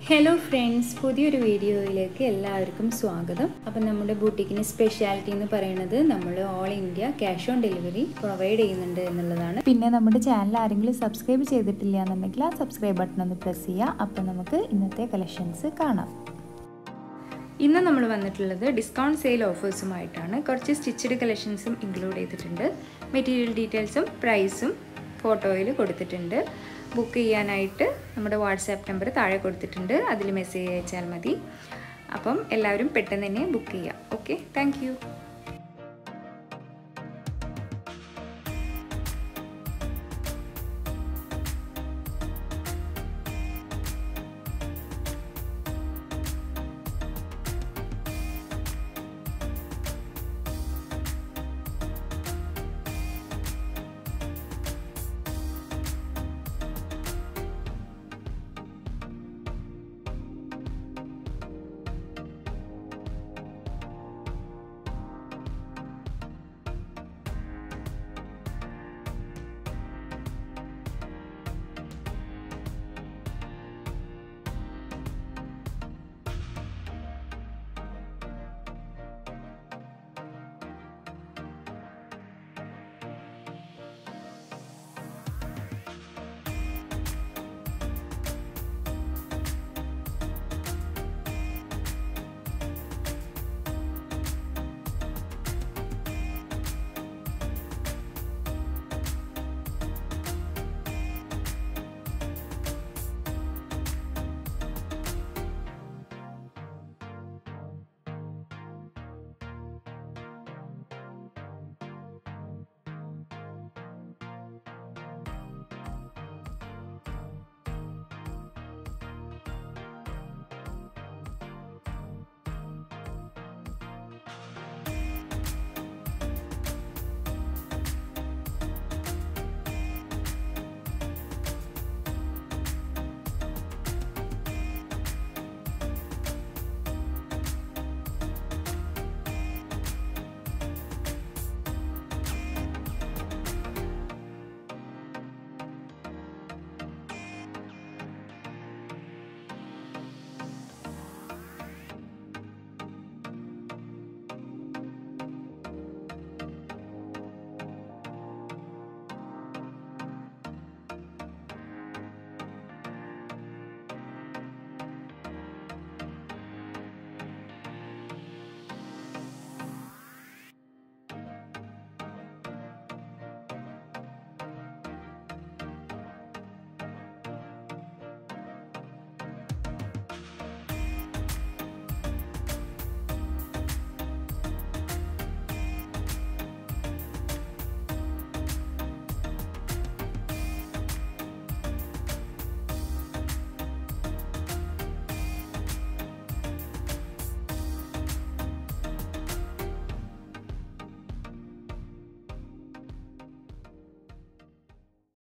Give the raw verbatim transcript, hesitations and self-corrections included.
Hello friends, പുതിയൊരു വീഡിയോയിലേക്ക് എല്ലാവർക്കും സ്വാഗതം. അപ്പോൾ നമ്മുടെ ബൂട്ടിക്കിന്റെ സ്പെഷ്യാലിറ്റി എന്ന് പറയുന്നത് നമ്മൾ all India cash on delivery provide ചെയ്യുന്നുണ്ട് എന്നുള്ളതാണ്. പിന്നെ നമ്മുടെ ചാനൽ ആരെങ്കിലും സബ്സ്ക്രൈബ് ചെയ്തിട്ടില്ല എന്നുണ്ടെങ്കിൽ ആ സബ്സ്ക്രൈബ് ബട്ടൺ ഒന്ന് പ്രസ് ചെയ്യുക. അപ്പോൾ നമുക്ക് ഇന്നത്തെ കളക്ഷൻസ് കാണാം. ഇന്ന് നമ്മൾ വന്നിട്ടുള്ളത് ഡിസ്കൗണ്ട് സെയിൽ ഓഫേഴ്സുമായിട്ടാണ്. കുറച്ച് സ്റ്റിച്ചഡ് കളക്ഷൻസും ഇൻക്ലൂഡ് ചെയ്തിട്ടുണ്ട്. മെറ്റീരിയൽ ഡീറ്റെയിൽസും പ്രൈസും ഫോട്ടോയിൽ കൊടുത്തിട്ടുണ്ട്. ബുക്ക് ചെയ്യാനായിട്ട് നമ്മുടെ വാട്സാപ്പ് നമ്പർ താഴെ കൊടുത്തിട്ടുണ്ട്. അതിൽ മെസ്സേജ് അയച്ചാൽ മതി. അപ്പം എല്ലാവരും പെട്ടെന്ന് തന്നെ ബുക്ക് ചെയ്യാം. Okay, thank U.